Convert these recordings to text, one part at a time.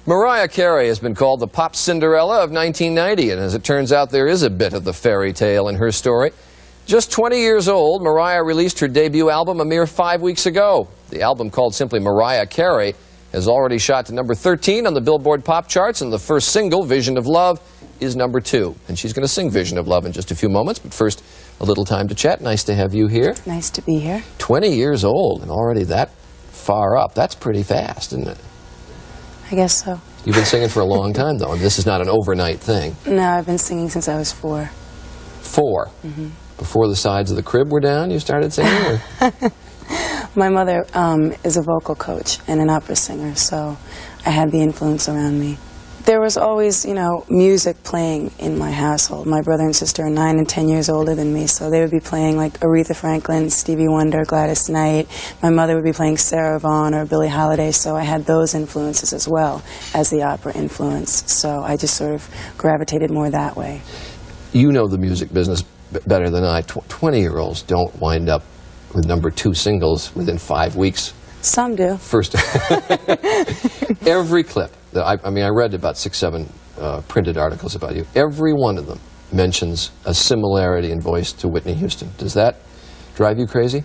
Mariah Carey has been called the pop Cinderella of 1990, and as it turns out, there is a bit of the fairy tale in her story. Just 20 years old, Mariah released her debut album a mere 5 weeks ago. The album, called simply Mariah Carey, has already shot to number 13 on the Billboard pop charts, and the first single, Vision of Love, is number 2. And she's going to sing Vision of Love in just a few moments, but first, a little time to chat. Nice to have you here. Nice to be here. 20 years old and already that far up. That's pretty fast, isn't it? I guess so. You've been singing for a long time, though. This is not an overnight thing. No, I've been singing since I was 4. 4? Mm-hmm. Before the sides of the crib were down, you started singing? Or? My mother is a vocal coach and an opera singer, so I had the influence around me. There was always, you know, music playing in my household. My brother and sister are 9 and 10 years older than me, so they would be playing like Aretha Franklin, Stevie Wonder, Gladys Knight. My mother would be playing Sarah Vaughan or Billie Holiday, so I had those influences as well as the opera influence. So I just sort of gravitated more that way. You know the music business better than I. 20-year-olds don't wind up with number 2 singles within 5 weeks. Some do. First, every clip. I mean, I read about 6, 7 printed articles about you. Every one of them mentions a similarity in voice to Whitney Houston. Does that drive you crazy?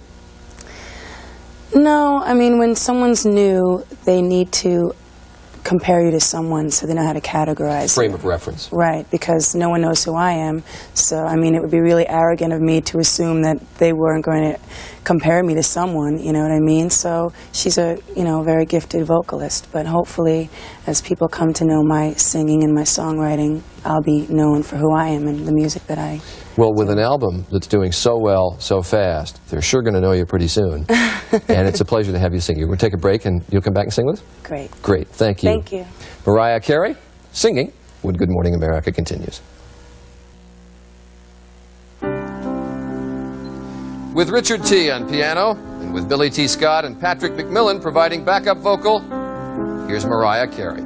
No, I mean, when someone's new, they need to compare you to someone so they know how to categorize Frame you. of reference. Right, because no one knows who I am. So, I mean, it would be really arrogant of me to assume that they weren't going to compare me to someone, you know what I mean? So she's a, you know, very gifted vocalist, but hopefully as people come to know my singing and my songwriting, I'll be known for who I am and the music that I Well, with an album that's doing so well, so fast, they're sure going to know you pretty soon. And it's a pleasure to have you sing. We're going to take a break and you'll come back and sing with us? Great. Great. Thank you. Thank you. Mariah Carey, singing when Good Morning America continues. With Richard T. on piano, and with Billy T. Scott and Patrick McMillan providing backup vocal, here's Mariah Carey.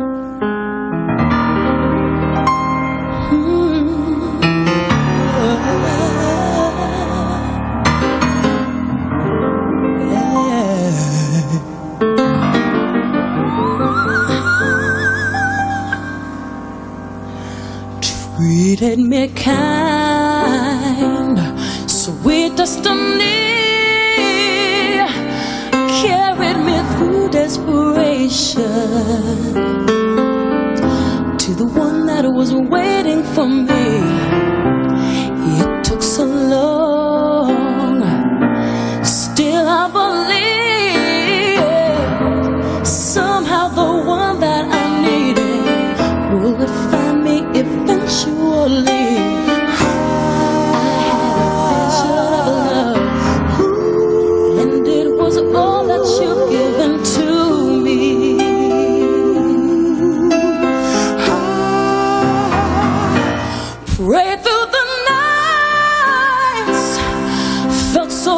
Treated me kind, sweet destiny carried me through desperation to the one that was waiting for me. It took so long, still I believe somehow the one that I needed will find me eventually. Right through the nights, felt so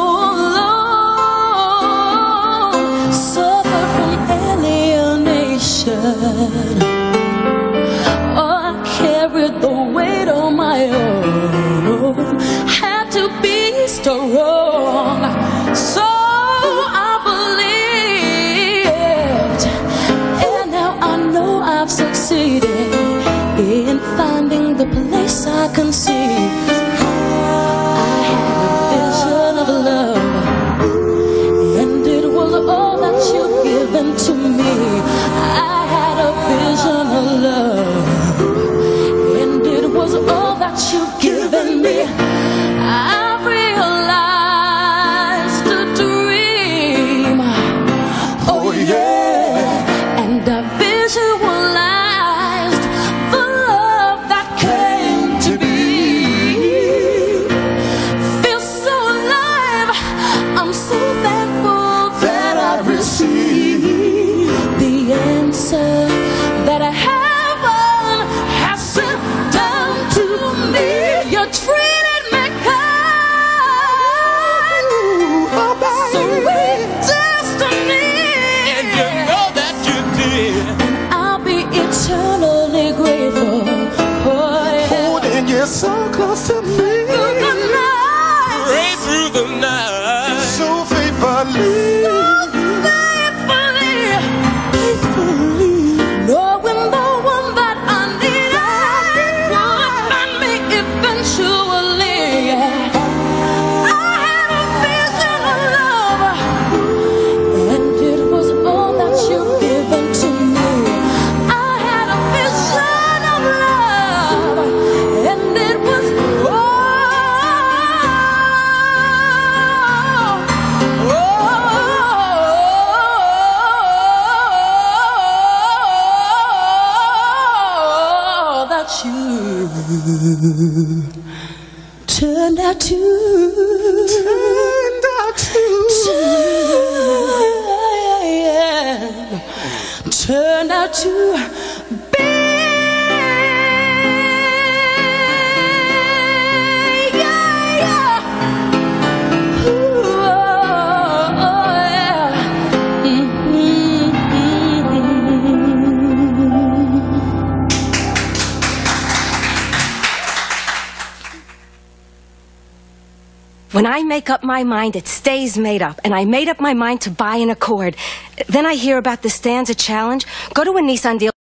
alone, suffered from alienation. Oh, I carried the weight on my own, had to be strong. So I believed, and now I know I've succeeded in finding the place I can see. I had a vision of love, and it was all that you've given to me. I had a vision of love, and it was all that you've given me. I realized a dream, oh yeah, and I visualized that I haven't has sent down to me. You treated me kind, sweet destiny, and you know that you did. that you turned out to turned out to be. When I make up my mind, it stays made up. And I made up my mind to buy an Accord. Then I hear about the Stanza Challenge. Go to a Nissan dealer.